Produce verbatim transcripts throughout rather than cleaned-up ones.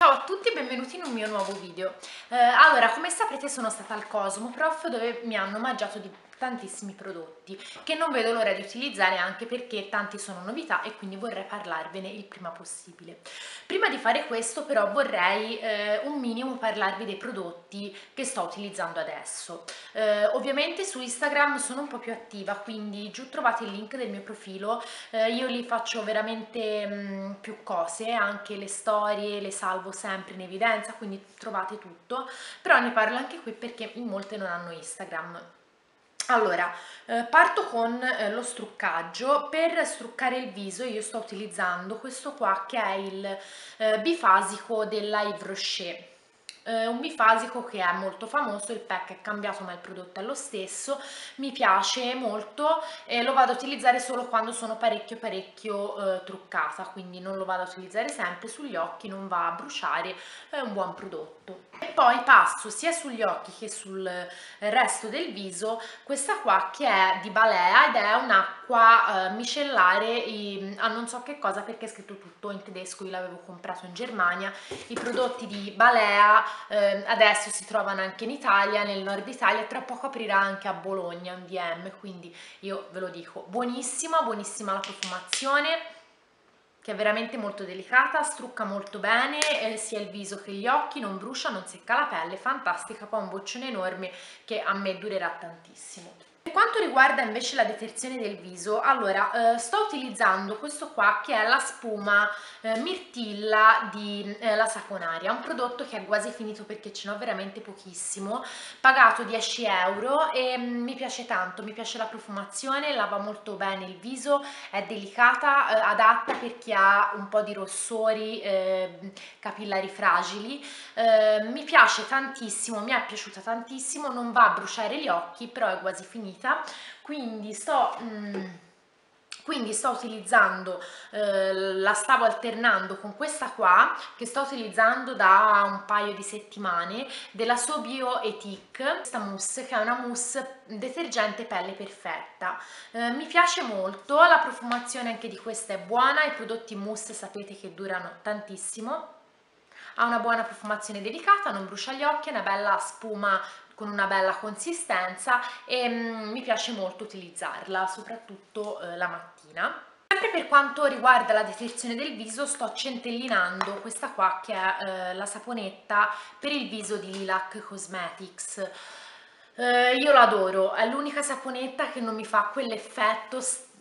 Ciao a tutti e benvenuti in un mio nuovo video. Eh, allora, come saprete sono stata al Cosmoprof dove mi hanno omaggiato di tantissimi prodotti che non vedo l'ora di utilizzare, anche perché tanti sono novità e quindi vorrei parlarvene il prima possibile. Prima di fare questo però vorrei eh, un minimo parlarvi dei prodotti che sto utilizzando adesso. Eh, ovviamente su Instagram sono un po' più attiva, quindi giù trovate il link del mio profilo. Eh, io lì faccio veramente mh, più cose, anche le storie le salvo sempre in evidenza, quindi trovate tutto, però ne parlo anche qui perché in molte non hanno Instagram. Allora, eh, parto con eh, lo struccaggio. Per struccare il viso io sto utilizzando questo qua che è il eh, bifasico della Yves Rocher. Eh, un bifasico che è molto famoso, il pack è cambiato ma il prodotto è lo stesso, mi piace molto e lo vado a utilizzare solo quando sono parecchio parecchio eh, truccata, quindi non lo vado a utilizzare sempre sugli occhi, non va a bruciare, è un buon prodotto. E poi passo sia sugli occhi che sul resto del viso questa qua che è di Balea ed è un'acqua eh, micellare i, a non so che cosa, perché è scritto tutto in tedesco, io l'avevo comprato in Germania. I prodotti di Balea eh, adesso si trovano anche in Italia, nel nord Italia, tra poco aprirà anche a Bologna un D M, quindi io ve lo dico, buonissima, buonissima la profumazione, che è veramente molto delicata, strucca molto bene eh, sia il viso che gli occhi, non brucia, non secca la pelle, fantastica, poi un boccione enorme che a me durerà tantissimo. Per quanto riguarda invece la detersione del viso, allora eh, sto utilizzando questo qua che è la spuma eh, mirtilla di eh, La Saponaria, un prodotto che è quasi finito perché ce n'ho veramente pochissimo, pagato dieci euro e mm, mi piace tanto, mi piace la profumazione, lava molto bene il viso, è delicata, eh, adatta per chi ha un po' di rossori, eh, capillari fragili, eh, mi piace tantissimo, mi è piaciuta tantissimo, non va a bruciare gli occhi, però è quasi finita, quindi sto... Mm, quindi sto utilizzando, eh, la stavo alternando con questa qua che sto utilizzando da un paio di settimane, della Sobio Ethique, questa mousse che è una mousse detergente pelle perfetta. Eh, mi piace molto, la profumazione anche di questa è buona, i prodotti mousse sapete che durano tantissimo, ha una buona profumazione delicata, non brucia gli occhi, è una bella spuma con una bella consistenza e mm, mi piace molto utilizzarla, soprattutto eh, la mattina. Sempre per quanto riguarda la detersione del viso sto centellinando questa qua che è eh, la saponetta per il viso di Lilac Cosmetics. Eh, io l'adoro, è l'unica saponetta che non mi fa quell'effetto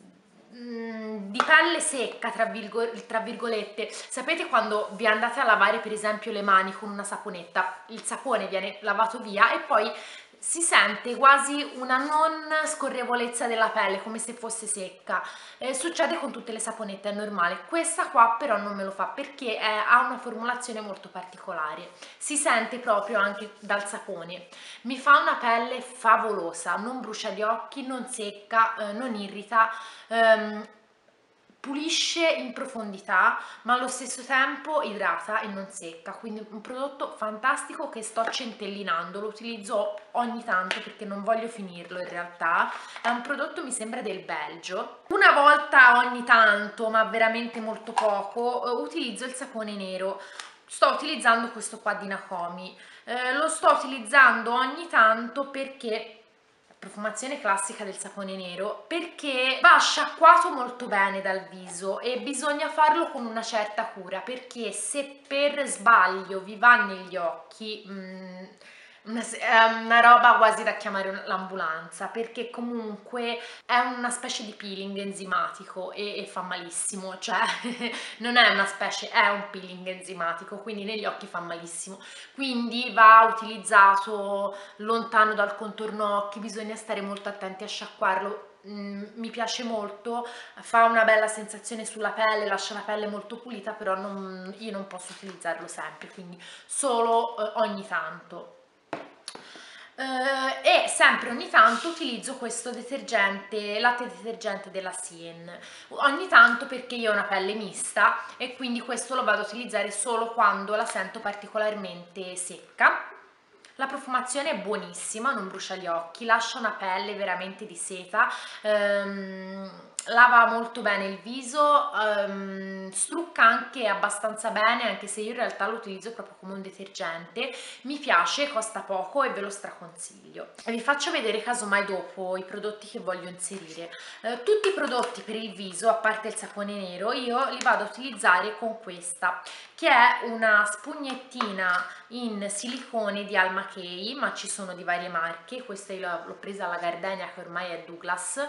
di pelle secca, tra, virgol tra virgolette. Sapete quando vi andate a lavare per esempio le mani con una saponetta, il sapone viene lavato via e poi si sente quasi una non scorrevolezza della pelle, come se fosse secca. Eh, succede con tutte le saponette, è normale. Questa qua però non me lo fa perché è, ha una formulazione molto particolare. Si sente proprio anche dal sapone. Mi fa una pelle favolosa, non brucia gli occhi, non secca, eh, non irrita, ehm, pulisce in profondità ma allo stesso tempo idrata e non secca, quindi un prodotto fantastico che sto centellinando, lo utilizzo ogni tanto perché non voglio finirlo, in realtà è un prodotto mi sembra del Belgio. Una volta ogni tanto, ma veramente molto poco, utilizzo il sapone nero. Sto utilizzando questo qua di Nakomi, eh, lo sto utilizzando ogni tanto perché profumazione classica del sapone nero, perché va sciacquato molto bene dal viso e bisogna farlo con una certa cura, perché se per sbaglio vi va negli occhi mh, una, è una roba quasi da chiamare l'ambulanza, perché comunque è una specie di peeling enzimatico e, e fa malissimo, cioè non è una specie, è un peeling enzimatico, quindi negli occhi fa malissimo, quindi va utilizzato lontano dal contorno occhi, bisogna stare molto attenti a sciacquarlo. Mm, mi piace molto, fa una bella sensazione sulla pelle, lascia la pelle molto pulita, però non, io non posso utilizzarlo sempre, quindi solo eh, ogni tanto. Uh, e sempre ogni tanto utilizzo questo detergente, latte detergente della Sien, ogni tanto perché io ho una pelle mista e quindi questo lo vado a utilizzare solo quando la sento particolarmente secca. La profumazione è buonissima, non brucia gli occhi, lascia una pelle veramente di seta, ehm, lava molto bene il viso, um, strucca anche abbastanza bene, anche se io in realtà lo utilizzo proprio come un detergente. Mi piace, costa poco e ve lo straconsiglio. E vi faccio vedere casomai dopo i prodotti che voglio inserire. Uh, tutti i prodotti per il viso, a parte il sapone nero, io li vado a utilizzare con questa, che è una spugnettina in silicone di Alma Kay, ma ci sono di varie marche. Questa io l'ho presa alla Gardenia, che ormai è Douglas.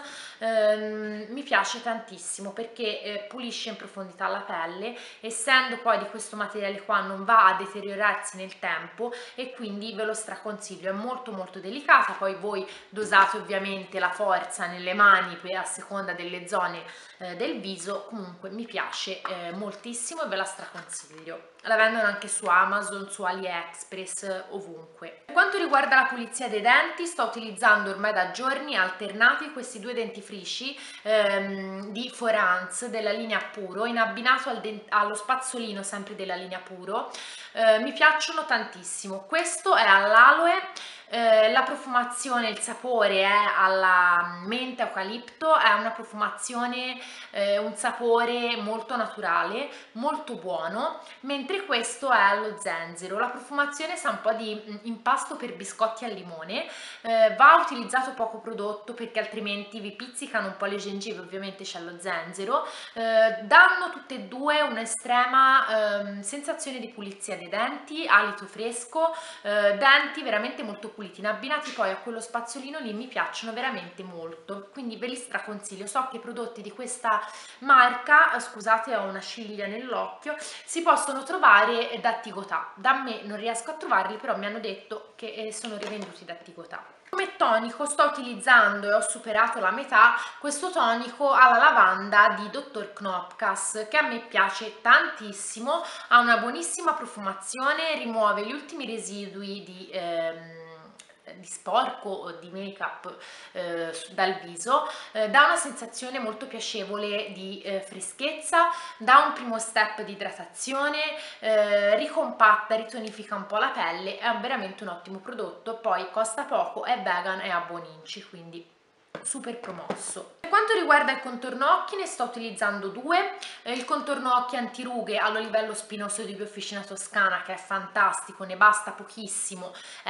Ehm, mi piace tantissimo perché eh, pulisce in profondità la pelle, essendo poi di questo materiale qua non va a deteriorarsi nel tempo, e quindi ve lo straconsiglio. È molto molto delicata, poi voi dosate ovviamente la forza nelle mani a seconda delle zone eh, del viso. Comunque mi piace eh, moltissimo e ve la straconsiglio. La vendono anche su Amazon, su AliExpress, ovunque. Per quanto riguarda la pulizia dei denti, sto utilizzando ormai da giorni alternati questi due dentifrici ehm, di Forans della linea Puro, in abbinato al allo spazzolino sempre della linea Puro. Eh, mi piacciono tantissimo. Questo è all'aloe. Eh, la profumazione, il sapore è alla mente eucalipto, è una profumazione, eh, un sapore molto naturale, molto buono, mentre questo è allo zenzero. La profumazione sa un po' di impasto per biscotti al limone. Eh, va utilizzato poco prodotto perché altrimenti vi pizzicano un po' le gengive, ovviamente c'è lo zenzero. Eh, danno tutte e due un'estrema eh, sensazione di pulizia dei denti, alito fresco, eh, denti veramente molto puliti, abbinati poi a quello spazzolino lì mi piacciono veramente molto, quindi ve li straconsiglio. So che i prodotti di questa marca, scusate ho una ciglia nell'occhio, si possono trovare da Tigotà. Da me non riesco a trovarli, però mi hanno detto che sono rivenduti da Tigotà. Come tonico sto utilizzando, e ho superato la metà, questo tonico alla lavanda di dottor Knopkas, che a me piace tantissimo, ha una buonissima profumazione, rimuove gli ultimi residui di... Ehm, di sporco o di make up eh, dal viso, eh, dà una sensazione molto piacevole di eh, freschezza, dà un primo step di idratazione, eh, ricompatta, ritonifica un po' la pelle, è veramente un ottimo prodotto, poi costa poco, è vegan e ha buoni inci, quindi super promosso. Per quanto riguarda il contorno occhi ne sto utilizzando due, eh, il contorno occhi antirughe all'olivello spinoso di Biofficina Toscana, che è fantastico, ne basta pochissimo,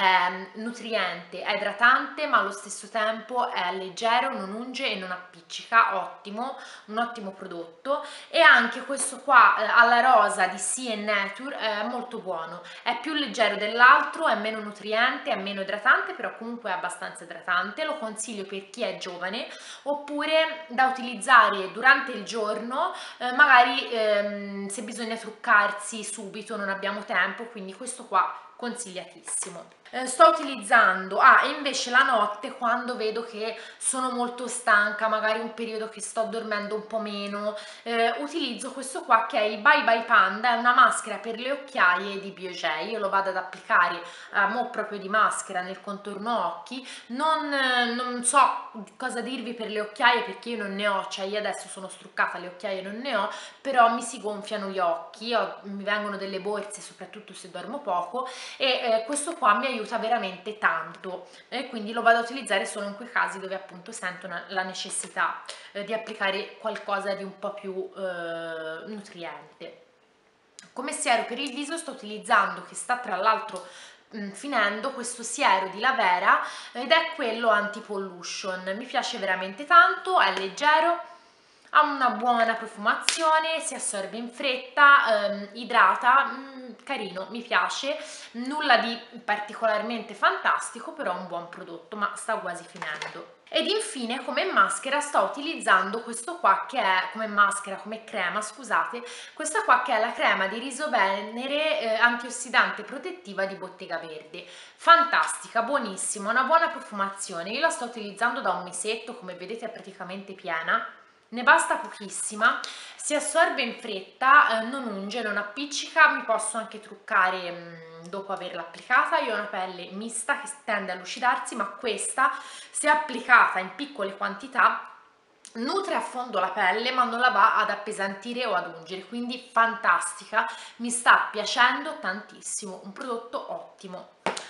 è nutriente, è idratante, ma allo stesso tempo è leggero, non unge e non appiccica, ottimo, un ottimo prodotto. E anche questo qua eh, alla rosa di Sea and Nature è molto buono, è più leggero dell'altro, è meno nutriente, è meno idratante, però comunque è abbastanza idratante, lo consiglio per chi è giovane, oppure da utilizzare durante il giorno, eh, magari ehm, se bisogna truccarsi subito, non abbiamo tempo, quindi questo qua consigliatissimo. Eh, sto utilizzando, ah e invece la notte, quando vedo che sono molto stanca, magari un periodo che sto dormendo un po' meno, eh, utilizzo questo qua che è il Bye Bye Panda, è una maschera per le occhiaie di Biogei. Io lo vado ad applicare a mo' proprio di maschera nel contorno occhi. Non, non so cosa dirvi per le occhiaie perché io non ne ho, cioè io adesso sono struccata, le occhiaie non ne ho, però mi si gonfiano gli occhi, io, mi vengono delle borse soprattutto se dormo poco, e eh, questo qua mi aiuta veramente tanto, e quindi lo vado a utilizzare solo in quei casi dove appunto sento una, la necessità eh, di applicare qualcosa di un po' più eh, nutriente. Come siero per il viso sto utilizzando, che sta tra l'altro finendo, questo siero di Lavera ed è quello anti-pollution. Mi piace veramente tanto, è leggero, ha una buona profumazione, si assorbe in fretta, ehm, idrata, mh, carino, mi piace, nulla di particolarmente fantastico, però un buon prodotto, ma sta quasi finendo. Ed infine come maschera sto utilizzando questo qua che è, come maschera, come crema, scusate, questa qua che è la crema di riso Venere eh, antiossidante protettiva di Bottega Verde. Fantastica, buonissima, una buona profumazione, io la sto utilizzando da un mesetto, come vedete è praticamente piena. Ne basta pochissima, si assorbe in fretta, eh, non unge, non appiccica, mi posso anche truccare mh, dopo averla applicata. Io ho una pelle mista che tende a lucidarsi, ma questa, se applicata in piccole quantità, nutre a fondo la pelle ma non la va ad appesantire o ad ungere, quindi fantastica, mi sta piacendo tantissimo, un prodotto ottimo.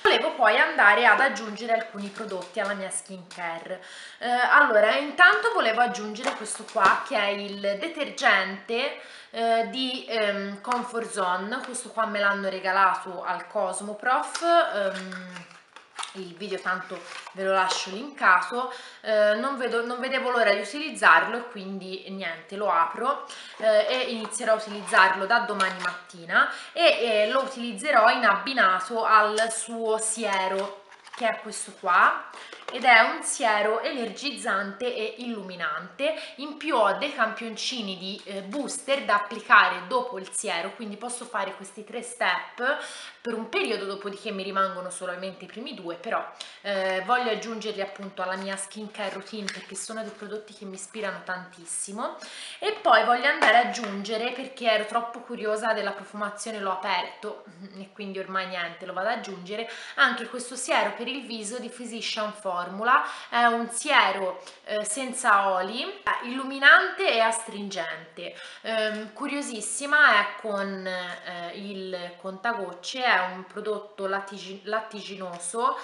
Volevo poi andare ad aggiungere alcuni prodotti alla mia skincare. Eh, allora, intanto volevo aggiungere questo qua che è il detergente eh, di ehm, Comfort Zone. Questo qua me l'hanno regalato al Cosmoprof. ehm, il video tanto ve lo lascio linkato. Eh, non, vedo, non vedevo l'ora di utilizzarlo, quindi niente, lo apro eh, e inizierò a utilizzarlo da domani mattina e eh, lo utilizzerò in abbinato al suo siero, che è questo qua, ed è un siero energizzante e illuminante. In più ho dei campioncini di eh, booster da applicare dopo il siero, quindi posso fare questi tre step per un periodo, dopodiché mi rimangono solamente i primi due, però eh, voglio aggiungerli appunto alla mia skincare routine perché sono dei prodotti che mi ispirano tantissimo. E poi voglio andare ad aggiungere, perché ero troppo curiosa della profumazione, l'ho aperto e quindi ormai niente, lo vado ad aggiungere, anche questo siero per il viso di Physician Formula. È un siero eh, senza oli, illuminante e astringente. Ehm, curiosissima, è con eh, il contagocce, è un prodotto lattig lattiginoso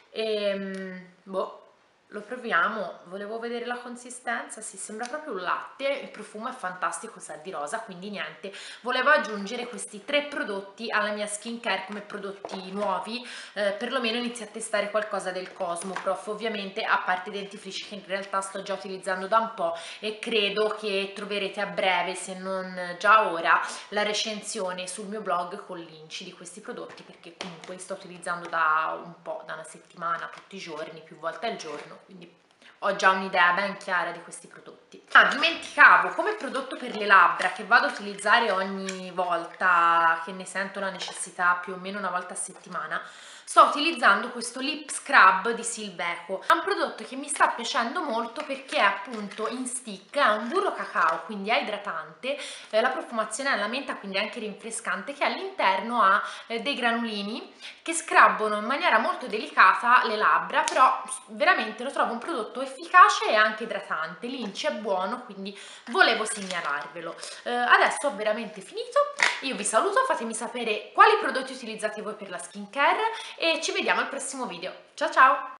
e boh, lo proviamo. Volevo vedere la consistenza, sì, sembra proprio un latte, il profumo è fantastico, sa di rosa, quindi niente, volevo aggiungere questi tre prodotti alla mia skincare come prodotti nuovi, eh, perlomeno inizio a testare qualcosa del Cosmoprof, ovviamente a parte i dentifrici che in realtà sto già utilizzando da un po' e credo che troverete a breve, se non già ora, la recensione sul mio blog con l'inci di questi prodotti, perché comunque li sto utilizzando da un po', da una settimana, tutti i giorni, più volte al giorno, quindi ho già un'idea ben chiara di questi prodotti. Ah, dimenticavo, come prodotto per le labbra che vado a utilizzare ogni volta che ne sento la necessità, più o meno una volta a settimana, sto utilizzando questo lip scrub di Silveco. È un prodotto che mi sta piacendo molto perché è appunto in stick, è un burro cacao, quindi è idratante, eh, la profumazione è alla menta, quindi è anche rinfrescante, che all'interno ha eh, dei granulini che scrabbano in maniera molto delicata le labbra, però veramente lo trovo un prodotto efficace e anche idratante. L'inci è buono, quindi volevo segnalarvelo. Eh, adesso ho veramente finito, io vi saluto, fatemi sapere quali prodotti utilizzate voi per la skincare e ci vediamo al prossimo video. Ciao ciao!